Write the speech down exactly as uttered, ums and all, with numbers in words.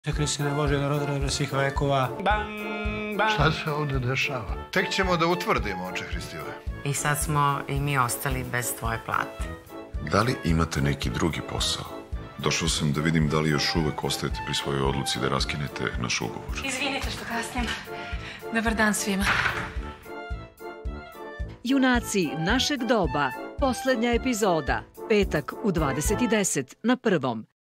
Kristine Bože, narodre svih vekova. Bang, bang. Šta se ovde dešava? Tek ćemo da utvrdimo, oče Hristijeve. I sad smo i mi ostali bez tvoje plate. Da li imate neki drugi posao? Došao sam da vidim da li još uvek ostajete pri svojoj odluci da raskinete naš ugovor. Izvinite što kasnim. Dobar dan svima. Junaci našeg doba. Poslednja epizoda. Petak u dvadeset i deset na Prvom.